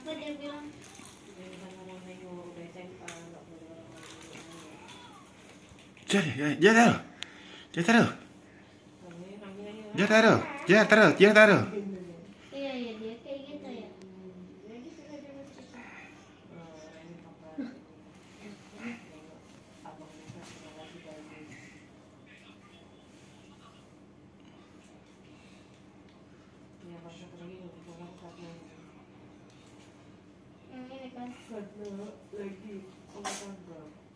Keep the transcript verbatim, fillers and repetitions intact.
Apa dia bilang? Jadi, dia taruh. Dia taruh. Dia taruh. Dia taruh. Dia taruh. Iya, iya, dia kayak gitu ya. Yang ini kan. Lagi,